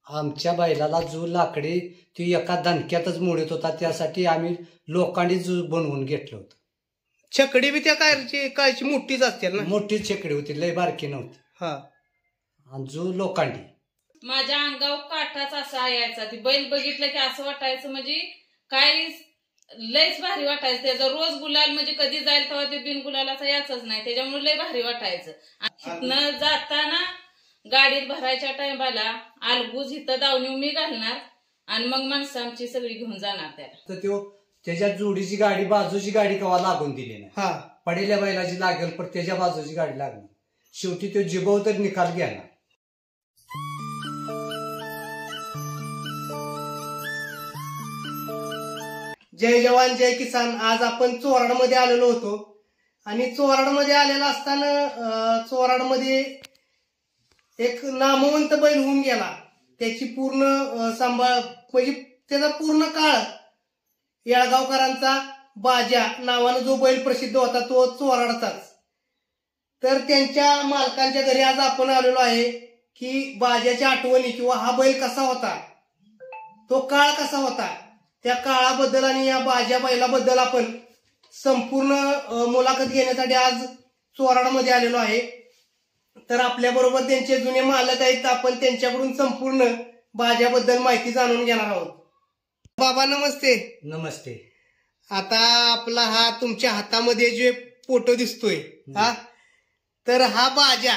आमच्या बैलाला जो लाकडी ती एका दणक्यातच मोडत होता, त्यासाठी आम्ही लोखंडी जो बनवून घेतलं होतं. छकडी बी त्या कायची मोठीच असते ना? मोठीच छकडी होती, लय बारकी नव्हती. हा. आणि जो लोखंडी माझ्या अंगावर काठाच असा यायचा. ती बैल बघितलं की असं वाटायचं म्हणजे काय लयच भारी वाटायचं. त्याचा रोज गुलाल म्हणजे कधी जाईल तेव्हा ते बिन गुलालाचा याचच नाही, त्याच्यामुळे लय भारी वाटायचं. न जाताना गाडीत भरायच्या टायमाला आलगूज इथं दावणी मी घालणार आणि मग माणसं आमची सगळी घेऊन जाणार त्याला. तर तो त्याच्या जोडीची गाडी बाजूची गाडी कवा लागून दिली नाही. पडेल्या बैलाची लागेल पण त्याच्या बाजूची गाडी लागली. शेवटी तो जिभव तर निकाल घेणार. जय जवान जय किसान. आज आपण चोराडमध्ये आलेलो होतो आणि चोराडमध्ये आलेला असताना चोराडमध्ये एक नामवंत बैल होऊन गेला. त्याची पूर्ण सांभाळ म्हणजे त्याचा पूर्ण काळ येळगावकरांचा बाजा नावानं जो बैल प्रसिद्ध होता तो चोराडचाच. तर त्यांच्या मालकांच्या घरी आज आपण आलेलो आहे की बाजाच्या आठवणी किंवा हा बैल कसा होता, तो काळ कसा होता, त्या काळाबद्दल आणि या बाजा बैलाबद्दल आपण संपूर्ण मुलाखत घेण्यासाठी आज चोराडमध्ये आलेलो आहे. तर आपल्या बरोबर त्यांचे जुने मालक आहेत. आपण त्यांच्याकडून संपूर्ण बाजाबद्दल माहिती जाणून घेणार आहोत. बाबा नमस्ते. नमस्ते. आता आपला हा तुमच्या हातामध्ये जे फोटो दिसतोय हा, तर हा बाजा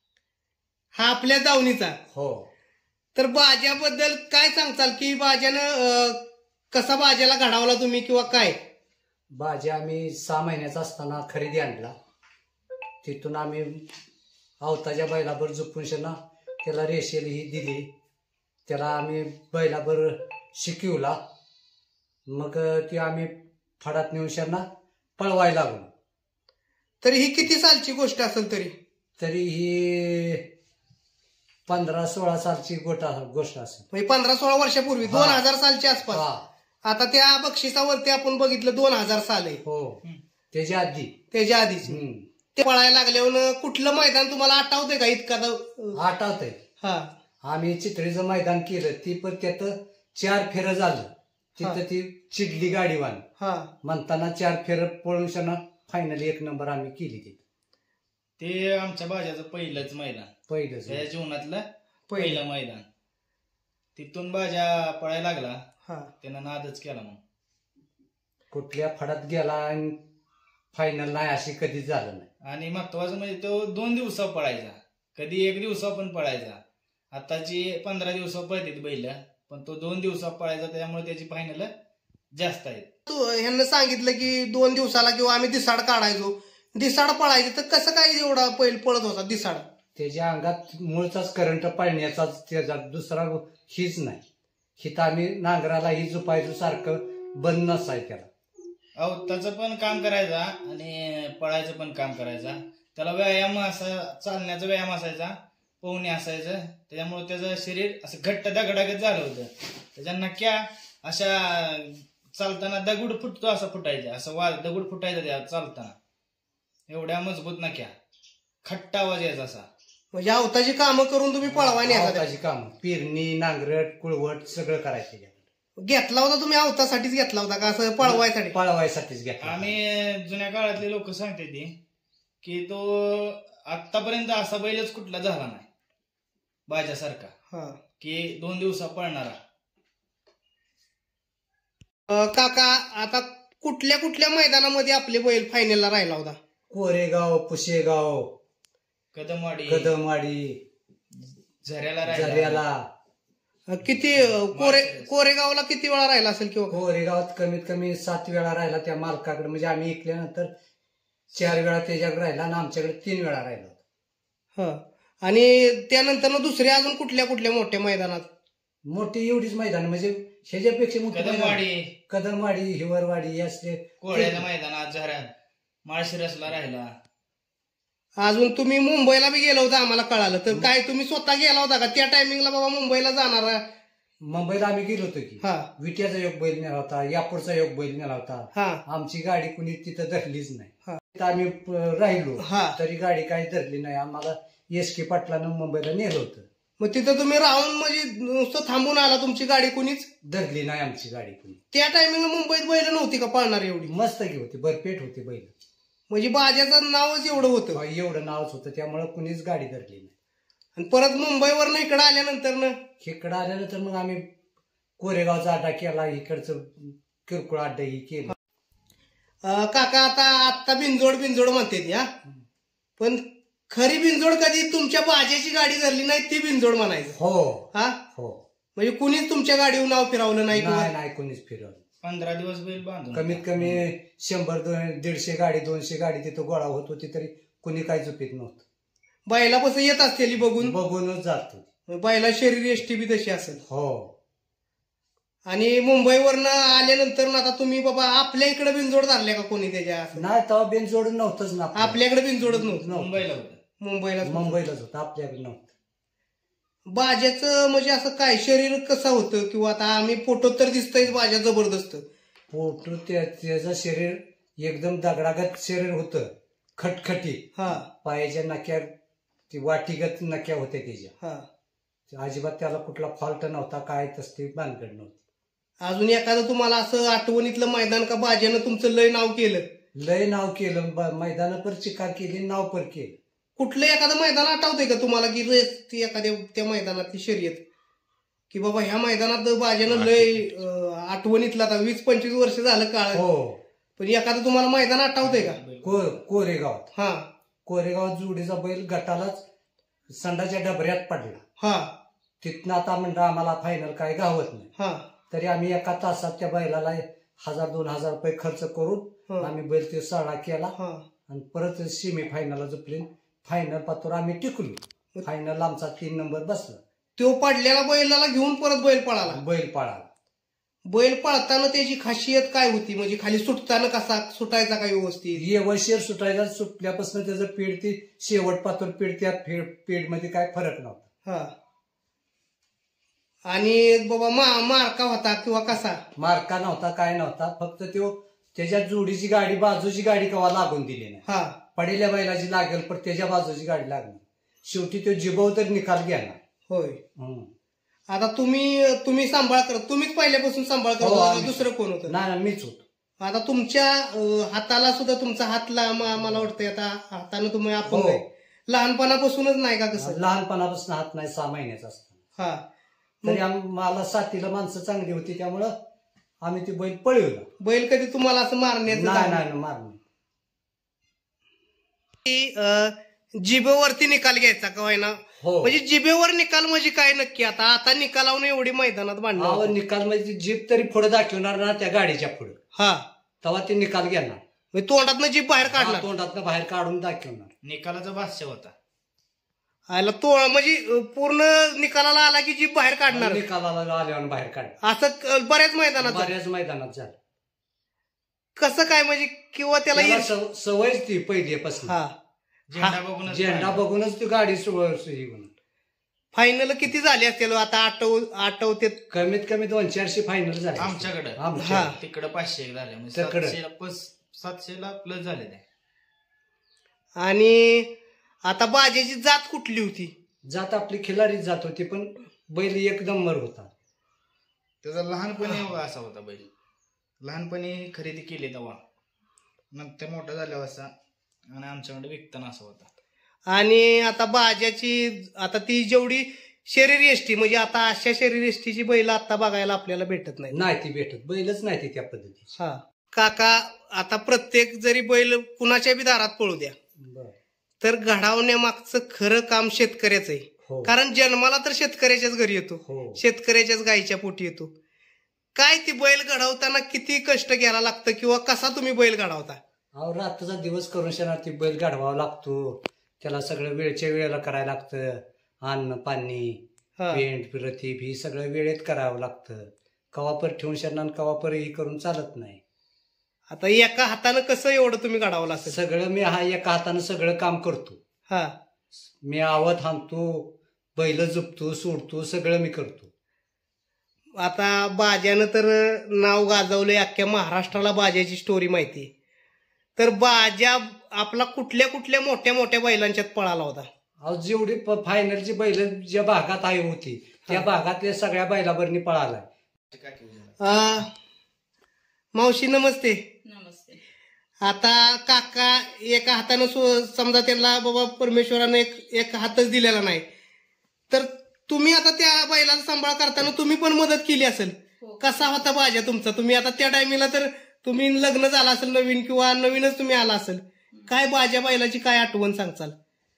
हा आपल्या दावणीचा. हो. तर बाजाबद्दल काय सांगताल की बाजानं कसा बाजाला घडवला तुम्ही किंवा काय? बाजा आम्ही 6 महिन्याचा असताना खरेदी आणला. तिथून आम्ही आवताच्या बैलाबर झोपून शेना त्याला रेषेल ही दिली. त्याला आम्ही बैलाबर शिकवला. मग ती आम्ही फडात नेऊन शेना पळवायला लागलो. तरी ही किती सालची गोष्ट असेल? तरी ही 15-16 सालची गोष्ट असेल. म्हणजे 15-16 वर्षापूर्वी 2000 सालच्या आसपास. आता त्या बक्षिसावरती आपण बघितलं 2000 साल आहे. हो. त्याच्या आधीची ते पळायला लागल्यावर कुठलं मैदान तुम्हाला आठवतंय का? इतका आठवतंय. आम्ही चित्रीचं मैदान केलं. ती पण त्यात 4 फेरं झालं. तिथं ती चिडली गाडीवान म्हणताना 4 फेरं पळून शना फायनली 1 नंबर आम्ही केली. ते आमच्या बाजाचं पहिलंच मैदान, त्याच्या जीवनातलं पहिलं मैदान. तिथून बाजा पळायला लागला, त्यानं नादच केला. मग कुठल्या फडात गेला आणि फायनल नाही अशी कधीच झालं नाही. आणि महत्वाचं म्हणजे तो 2 दिवसावर पळायचा, कधी 1 दिवसावर पण पळायचा. आताची 15 दिवसावर पळते बैल, पण तो 2 दिवसावर पळायचा, त्यामुळे त्याची फायनल जास्त आहे. तू ह्यांना सांगितलं की 2 दिवसाला किंवा आम्ही दिसाड काढायचो, दिसाड पळायचे, तर कसं काय एवढा बैल पळत होता दिसाड? त्याच्या अंगात मूळचाच करंट पाळण्याचाच त्याचा दुसरा हीच नाही. हिथं आम्ही नांगराला ही झुपायचो सारखं बंद नसाय त्याला. अवताचं पण काम करायचा आणि पळायचं पण काम करायचा. त्याला व्यायाम असा, चालण्याचा व्यायाम असायचा, पोहणे असायचं. त्याच्यामुळे त्याचं शरीर असं घट्ट दगडागत झालं होतं. त्याच्या नक्या अशा चालताना दगड फुटतो असा फुटायचा, असं दगड फुटायचा त्या चालताना. एवढ्या मजबूत नक्या, खट्टा आवाज यायचा असा. म्हणजे अवताची कामं करून तुम्ही पळवानी? अवताची कामं, पेरणी, नांगरट, कुळवट सगळं करायचं. घेतला होता तुम्ही अवतासाठीच घेतला होता का असं पळवायसाठी? पळवायसाठीच घेतला. आम्ही जुन्या काळातले लोक सांगते ती की तो आतापर्यंत असा बैलच कुठला झाला नाही बाजासारखा की 2 दिवसात पळणारा. काका आता कुठल्या कुठल्या मैदानामध्ये आपले बैल फायनलला राहिला होता? कोरेगाव, पुशेगाव, कदमवाडी, झऱ्याला. किती कोरेगावला किती वेळा राहिला असेल? किंवा कोरेगावात कमीत कमी 7 वेळा राहिला त्या मालकाकडे. म्हणजे आम्ही ऐकल्यानंतर 4 वेळा त्याच्याकडे राहिला आणि आमच्याकडे 3 वेळा राहिला होता. आणि त्यानंतर दुसऱ्या अजून कुठल्या कुठल्या मोठ्या मैदानात? मोठी एवढीच मैदान म्हणजे ह्याच्यापेक्षा मोठी कदमवाडी, हिवरवाडी असले कोळ्याच्या मैदानात, झऱ्यात, माळशिरसला राहिला. अजून तुम्ही मुंबईला बी गेला होता आम्हाला कळालं. तर काय तुम्ही स्वतः गेला होता का त्या टायमिंगला? बाबा मुंबईला जाणार. मुंबईला आम्ही गेलो होतो की विट्याचा योग बैल नेला होता, यापूरचा योग बैल नेला होता. आमची गाडी कुणी तिथं धरलीच नाही. आम्ही राहिलो तरी गाडी काही धरली नाही. आम्हाला एस के पाटलानं मुंबईला नेलं होतं. मग तिथं तुम्ही राहून म्हणजे नुसतं थांबून आला, तुमची गाडी कुणीच धरली नाही आमची गाडी कोणी. त्या टायमिंगला मुंबईत बैल नव्हती का पाळणार एवढी? मस्त की होती, भरपेट होती बैल. म्हणजे बाजाचं नावच एवढं होतं. एवढं नावच होतं, त्यामुळे कुणीच गाडी धरली नाही. आणि परत मुंबईवरनं इकडं आल्यानंतर ना इकडं आल्यानंतर मग आम्ही कोरेगावचा अड्डा केला, इकडचं किरकोळ अड्डा ही केलं. काका आता बिनजोड म्हणते ती, हा, पण खरी बिनजोड कधी तुमच्या बाजाची गाडी धरली नाही ती बिनजोड म्हणायचं. हो हा, हो. म्हणजे कुणीच तुमच्या गाडीवर नाव फिरवलं नाही किंवा नाही कोणीच फिरवलं. 15 दिवस बैल बांधून कमीत कमी 100-150 गाडी 200 गाडी तिथं गोळा होत होती, तरी कुणी काही चुकीत नव्हतं. बैलापासून येत असलेली बघूनच जात होती. बैला शरीर एष्टी बी तशी असेल. हो. आणि मुंबईवरनं आल्यानंतर ना आता तुम्ही बाबा आपल्या इकडे बिनजोड धरले का कोणी त्याच्या? नाही, तेव्हा बिनजोड नव्हतंच ना. आपल्याकडे बिनजोडच नव्हतं. मुंबईला होतं. मुंबईलाच होतं, आपल्याकडे नव्हतं. बाजाचं म्हणजे असं काय शरीर कसं होतं, किंवा आता आम्ही फोटो तर दिसतंय बाजा जबरदस्त. फोटो त्याचं शरीर एकदम दगडागत शरीर होतं, खटखटी. हा, पायाच्या नक्या ती वाटीगत नक्या होत्या त्याच्या. हा, अजिबात त्याला कुठला फॉल्ट नव्हता, काय तसली भानगड नव्हती. अजून एखादं तुम्हाला असं आठवणीतलं मैदान का बाजानं तुमचं लय नाव केलं? लय नाव केलं, मैदान पर चिकार केली, नाव पर केलं. कुठलं एखादं मैदान आठवतंय का तुम्हाला की रेस ती एखाद्या त्या मैदानातली शर्यत, की बाबा ह्या मैदानात बाजानं लय आठवणीतलं, आता 20-25 वर्ष झालं काळ, हो, पण एखादं तुम्हाला मैदान आठवतंय का? कोरेगावात. हा, कोरेगावात जोडीचा बैल गटालाच संडाच्या डबऱ्यात पडला. हा, तिथनं आता म्हणलं आम्हाला फायनल काय गावत नाही. हा, तरी आम्ही एका तासात त्या बैलाला 1000-2000 रुपये खर्च करून आम्ही बैल ते साडा केला. हा, आणि परत सेमी फायनलला झोपली. फायनल पातूर आम्ही टिकलो. फायनल आमचा 3 नंबर बसला. तो पडलेला बैलाला घेऊन परत बैल पळाला. बैल पळाला. बैल पळताना त्याची खासियत काय होती, म्हणजे खाली सुटताना कसा सुटायचा काय व्यवस्थित? येवशीर सुटायला, सुटल्यापासून त्याचं पीड ती शेवट पातूर पीड, त्या पीड मध्ये काय फरक नव्हता. हा, आणि बाबा मार्का होता किंवा कसा? मार्का नव्हता, काय नव्हता. फक्त तो त्याच्या जोडीची गाडी, बाजूची गाडी कवा लागून दिली नाही. हा, पडेल्या बैलाची लागेल, पण त्याच्या बाजूची गाडी लागली. शेवटी तो जिभव तर निकाल घेणार. होय. आता तुम्ही सांभाळ करत, तुम्हीच पहिल्यापासून सांभाळ करत होता, दुसरं कोण होतं? नाही, मीच होतो. आता तुमच्या हाताला सुद्धा तुमचा हातला मला वाटतंय आता हातानं तुम्ही आपण लहानपणापासूनच नाही का? कसं लहानपणापासून हात नाही, 6 महिन्याचा असताना. हा, तरी मला साथीला माणसं चांगली होती, त्यामुळं आम्ही ती बैल पळवला. बैल कधी तुम्हाला असं मारण्याचं? नाही, मारणे. जिभेवरती निकाल घ्यायचा का व्हायना? हो. म्हणजे जिभेवर निकाल म्हणजे काय नक्की? आता निकालावून एवढी मैदानात बांधणार निकाल म्हणजे जीभ तरी पुढे दाखवणार ना त्या गाडीच्या पुढे. हा, तेव्हा ते निकाल घेणार. म्हणजे तोंडातनं जीभ बाहेर काढणार, तोंडातनं बाहेर काढून दाखवणार. निकालाचा भाष्य होता. म्हणजे पूर्ण निकालाला आला की जीभ बाहेर काढणार, निकालाला आल्यावर बाहेर काढणार. असं बऱ्याच मैदानात झालं. कसं काय म्हणजे? किंवा त्याला सवयच ती पहिल्यापासून. हा, झेंडा बघूनच ती गाडी होणार. फायनल किती झाली असतील आता आठवते? कमीत कमी 200-400 फायनल झाले आमच्याकडे. तिकडे 500 झाले, 700ला प्लस झाले. आणि आता बाजेची जात कुठली होती? जात आपली खिलारीच जात होती, पण बैल एक नंबर होता. त्याचा लहानपणी असा होता बैल. लहानपणी खरेदी केली तेव्हा, नंतर मोठा झाल्यावर असा, आणि आमच्याकडे विकताना असा होता. आणि आता बाजाची आता ती जेवढी शरीर एष्टी, म्हणजे आता अशा शरीर एष्टीची बैल आता बघायला आपल्याला भेटत नाही. ती भेटत, बैलच नाही ती त्या पद्धतीची. हा काका, आता प्रत्येक जरी बैल कुणाच्या बी दारात पळू द्या, तर घडवण्यामागचं खरं काम शेतकऱ्याचं आहे. कारण जन्माला तर शेतकऱ्याच्याच घरी येतो, शेतकऱ्याच्याच गायीच्या पोटी येतो. काय ती बैल घडवताना किती कष्ट घ्यायला लागतं, किंवा कसा तुम्ही बैल घडवता? रात्रीचा दिवस करून शेणार ती बैल गाढवावा लागतो. त्याला सगळं वेळच्या वेळेला करायला लागतं. अन्न पाणी, पेंट रतीब ही सगळं वेळेत करावं लागतं. कवापर ठेवून शेणार, कवापर ही करून चालत नाही. आता एका हातानं कसं एवढं तुम्ही घडवलं असेल? सगळं मी एका हातानं सगळं काम करतो. हा, मी आवत हाणतो, बैल जुपतो, सोडतो, सगळं मी करतो. आता बाज्यानं तर नाव गाजवलंय, अख्ख्या महाराष्ट्राला बाज्याची स्टोरी माहिती. तर बाजा आपला कुठल्या कुठल्या मोठ्या मोठ्या बैलांच्यात पळाला होता? अहो जेवढी फायनलची बैल ज्या भागात आहे होती त्या भागातल्या सगळ्या बैलाबरनी पळालाय. मावशी नमस्ते. नमस्ते. आता काका एका हातानं समजा त्यांना बाबा परमेश्वरानं एक हातच दिलेला नाही, तर तुम्ही आता त्या बैलाचा सांभाळ करताना तुम्ही पण मदत केली असेल. कसा होता बाजा तुमचा? तुम्ही आता त्या टायमिंगला तर तुम्ही लग्न झालं असेल नवीन किंवा नवीनच तुम्ही आला असेल, काय बाजा बैलाची काय आठवण सांगचाल?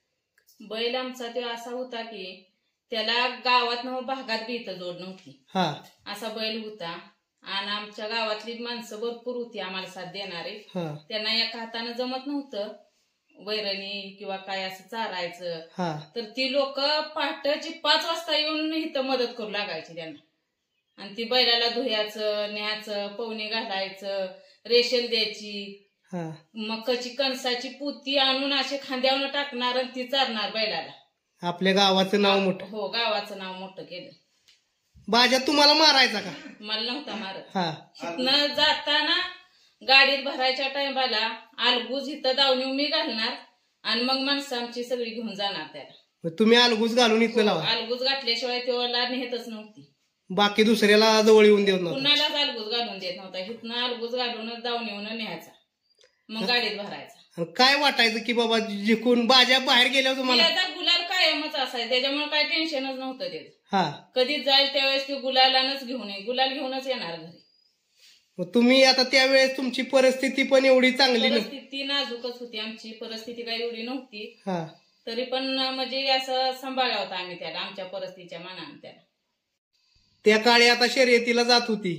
बैल आमचा तो असा होता की त्याला गावात भागात बी इथं जोड नव्हती, हा असा बैल होता. आणि आमच्या गावातली माणसं भरपूर होती आम्हाला साथ देणारे. हा त्यांना एका हातानं जमत नव्हतं वैरणी किंवा काय असं चारायचं, हा तर ती लोक पहाटेची 5 वाजता येऊन इथं मदत करू लागायची त्यांना. आणि ती बैलाला धुयाचं, न्यायचं, पवनी घालायचं, रेशेल द्यायची, हा मकाची कणसाची पुती आणून असे खांद्यावर टाकणार आणि ती चारणार बैलाला. आपल्या गावाचं नाव मोठं. हो, गावाचं नाव मोठं केलं. बाजा तुम्हाला मारायचा का? मला नव्हता मारत. हा इथनं जाताना गाडीत भरायच्या टायमाला अलगूज इथं दावणी मी घालणार आणि मग माणसं आमची सगळी घेऊन जाणार त्याला. मग तुम्ही अलगूज घालून इथं लावा. अलगूज घातल्याशिवाय तेव्हा नेतच नव्हती. बाकी दुसऱ्याला जवळ येऊन देत नव्हतं. कुणालाच अलगूज घालून देत नव्हता. इथनं अलगूज घालूनच दावणीहून न्यायचा, मग गाडीत भरायचा. आणि काय वाटायचं की बाबा जिकून बाजा बाहेर गेल्यावर तुम्हाला? त्याचा गुलाल कायमच असायचा, त्याच्यामुळे काय टेन्शनच नव्हतं त्याचं. हा कधी जाईल त्यावेळेस की गुलालानच घेऊन ये, गुलाल घेऊनच येणार घरी. मग तुम्ही आता त्यावेळेस तुमची परिस्थिती पण एवढी चांगली नव्हती. परिस्थिती नाजूकच होती आमची, परिस्थिती काही एवढी नव्हती. हा तरी पण म्हणजे असं सांभाळला होता आम्ही त्याला, आमच्या परिस्थितीच्या मानाने त्याला. त्या काळी आता शर्यतीला जात होती,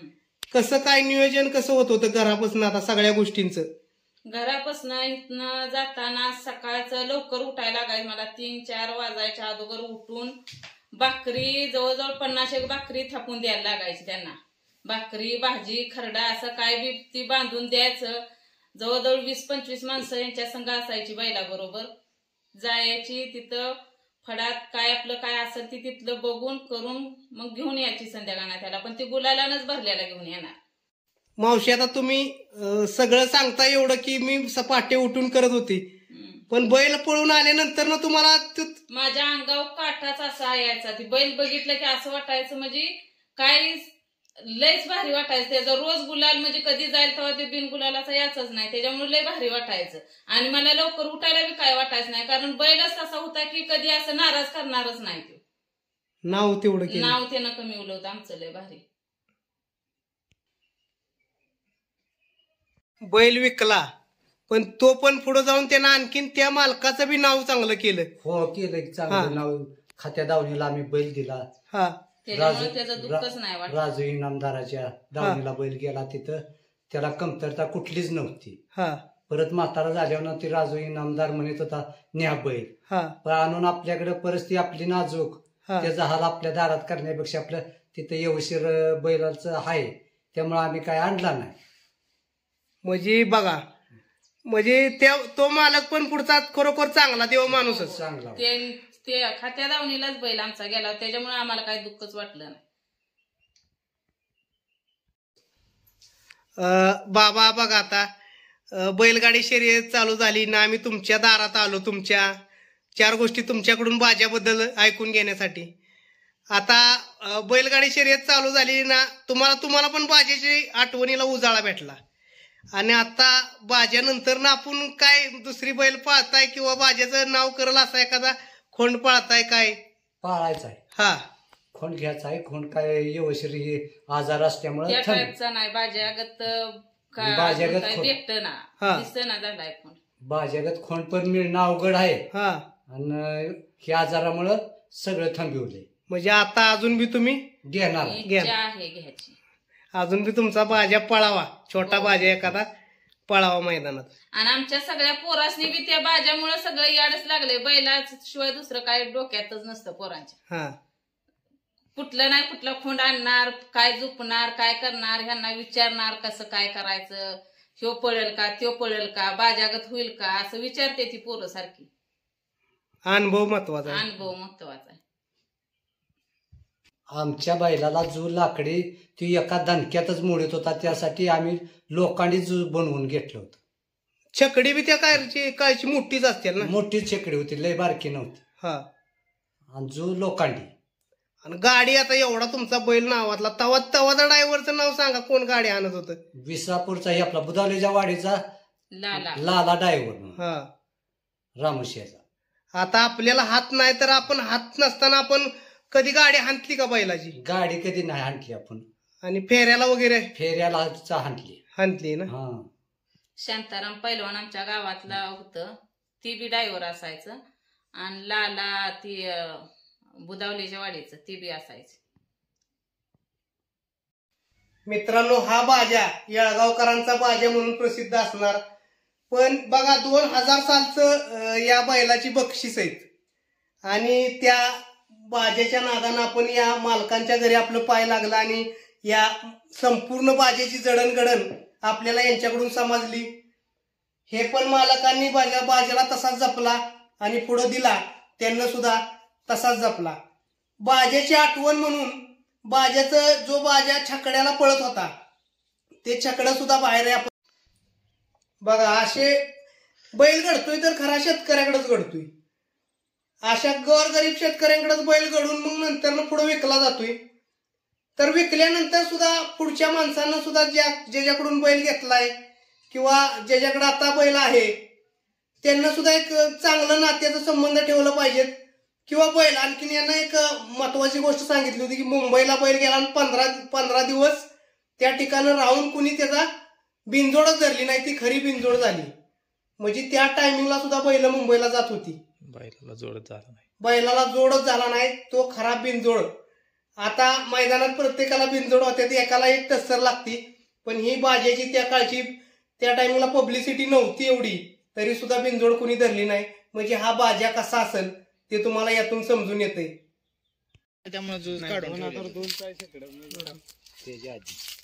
कसं काय नियोजन कसं होत होतं घरापासून आता सगळ्या गोष्टींचं? घरापासून इथनं जाताना सकाळचं लवकर उठायला लागायचं मला. 3-4 वाजायच्या अगोदर उठून भाकरी जवळजवळ 50 भाकरी थापून द्यायला लागायची त्यांना. भाकरी, भाजी, खरडा असं काय बी ती बांधून द्यायचं. जवळजवळ 20-25 माणसं यांच्या संघ असायची बैलाबरोबर. जायची तिथं फडात काय आपलं काय असेल ती तिथलं बघून करून मग घेऊन यायची संध्याकाळला त्याला. पण ती गुलालानच भरलेला घेऊन येणार. मावशी आता तुम्ही सगळं सांगता एवढं की मी पहाटे उठून करत होती, पण बैल पळून आल्यानंतर ना तुम्हाला माझ्या अंगावर काठाच असा यायचा. ती बैल बघितलं की असं वाटायचं म्हणजे काय लयच भारी वाटायचं. त्याचा रोज गुलाल म्हणजे कधी जाईल तेव्हा ते बिन गुलालाचा याचच नाही, त्याच्यामुळे लय भारी वाटायचं. आणि मला लवकर उठायला बी काय वाटायचं नाही, कारण बैलच असा होता की कधी असं नाराज करणारच नाही. ते नाव तेवढं नाव त्यानं कमी होतं आमचं लय भारी. बैल विकला, पण तो पण पुढे जाऊन त्यानं आणखीन त्या मालकाचं बी नाव चांगलं केलं. हो केलं चांगलं नाव. खात्या दावणीला आम्ही बैल दिला. हा त्याच्यामुळे त्याचं दुःखच नाही वाटत. राजू इनामदाराच्या दावणीला बैल गेला, तिथं त्याला कमतरता कुठलीच नव्हती. हा परत म्हातारा झाल्यावर ती राजू इनामदार म्हणत होता न्या बैल. हा पण आणून आपल्याकडे परिस्थिती आपली नाजूक, त्याचा हाल आपल्या दारात करण्यापेक्षा आपलं तिथं येवशीर बैलाचं आहे, त्यामुळे आम्ही काय आणला नाही. म्हणजे बघा, म्हणजे तो मालक पण पुढचा खरोखर चांगला देव माणूसच. चांगला. ते खात्या दावणीलाच बैल आमचा गेला, त्याच्यामुळे आम्हाला काही दुःखच वाटलं नाही. बाबा बघा आता बैलगाडी शर्यत चालू झाली ना, आम्ही तुमच्या दारात आलो तुमच्या 4 गोष्टी तुमच्याकडून बाजाबद्दल ऐकून घेण्यासाठी. आता बैलगाडी शर्यत चालू झाली ना, तुम्हाला पण बाजाची आठवणीला उजाळा भेटला. आणि आता बाजानंतर ना आपण काय दुसरी बैल पाळताय किंवा बाजाचं नाव करल असा एखादा खोंड पाळताय काय? पाळायचा आहे. हा खोंड घ्यायचा आहे. खोंड काय येवशीर हे आजार असल्यामुळे त्या टाईपचा नाही, बाजागत भेटत ना, दिसत ना झालाय खोंड. बाजागत खोंड पण मिळणं अवघड आहे. हा आणि ह्या आजारामुळं सगळं थांबवले. म्हणजे आता अजून बी तुम्ही घेणार इच्छा आहे घ्यायची. अजून बी तुमचा बाजा पळावा, छोटा बाजा एखादा पळावा मैदानात. आणि आमच्या सगळ्या पोरासनी बी त्या बाजामुळे सगळं याडच लागले. बैलाशिवाय दुसरं काय डोक्यातच नसतं पोरांच्या. हा कुठलं नाही कुठलं खोंड आणणार, काय झुपणार, काय करणार, ह्यांना विचारणार कसं काय करायचं, ह्यो पळेल का त्यो पळेल का, बाजागत होईल का, असं विचारते ती पोरं सारखी. अनुभव महत्वाचा आहे. अनुभव महत्वाचा आहे. आमच्या बैलाला जो लाकडी ती एका दणक्यातच मोडत होता, त्यासाठी आम्ही लोकांनी बनवून घेतलं होतं. छकडी बी त्या काळची मोठीच असते ना? मोठी छकडी होती, लय बारकी नव्हती. हा. आणि जो लोखंडी. आणि गाडी आता एवढा तुमचा बैल नावातला, तवाचा ड्रायव्हरचं नाव सांगा, कोण गाडी आणत होतं? विसापूरचा हे आपला बुधावलेच्या वाडीचा लाला लाला ड्रायव्हर हा. रामोशियाचा. आता आपल्याला हात नाही तर आपण हात नसताना आपण कधी गाडी हाणली का बैलाची? गाडी कधी नाही हाणली आपण. आणि फेऱ्याला वगैरे फेऱ्याला हाणली. हाणली ना? हा. शांताराम पैलवान आमच्या गावातला होतं, ती बी ड्रायव्हर असायचं. आणि लाला ती बुदावलीच्या वाडीचं ती बी असायचं. मित्रांनो, हा बाजा येळगावकरांचा बाजा म्हणून प्रसिद्ध असणार. पण बघा 2000 सालचं या बैलाची बक्षीस आहेत. आणि त्या बाजाच्या नादानं आपण या मालकांच्या घरी आपलं पाय लागला आणि या संपूर्ण बाजाची जडणघडण आपल्याला यांच्याकडून समजली. हे पण मालकांनी बाजाला तसाच जपला आणि पुढे दिला, त्यांना सुद्धा तसाच जपला. बाजाची आठवण म्हणून बाजाचं जो बाजा छकड्याला पळत होता ते छकडं सुद्धा बाहेर आहे. आपण बघा, असे बैल घडतोय तर खरा शेतकऱ्याकडेच घडतोय. अशा गोरगरीब शेतकऱ्यांकडेच बैल घडून मग नंतर पुढे विकला जातोय. तर विकल्यानंतर सुद्धा पुढच्या माणसांना सुद्धा ज्याच्याकडून बैल घेतलाय किंवा ज्याच्याकडे आता बैल आहे त्यांना सुद्धा एक चांगलं नात्याचा संबंध ठेवला पाहिजेत. किंवा बैल आणखीन यांना एक महत्वाची गोष्ट सांगितली होती की मुंबईला बैल गेला आणि 15 दिवस त्या ठिकाणी राहून कुणी त्याचा बिनजोडच धरली नाही, ती खरी बिनजोड झाली. म्हणजे त्या टायमिंगला सुद्धा बैल मुंबईला जात होती, बैलाला जोडच झाला नाही, तो खरा बिनजोड. आता मैदानात प्रत्येकाला बिनजोड होते, एकाला एक टस्सर लागती. पण ही बाजाची त्या काळची त्या टायमिंगला पब्लिसिटी नव्हती एवढी, तरी सुद्धा बिनजोड कुणी धरली नाही. म्हणजे हा बाजा कसा असेल ते तुम्हाला यातून समजून येते. त्यामुळे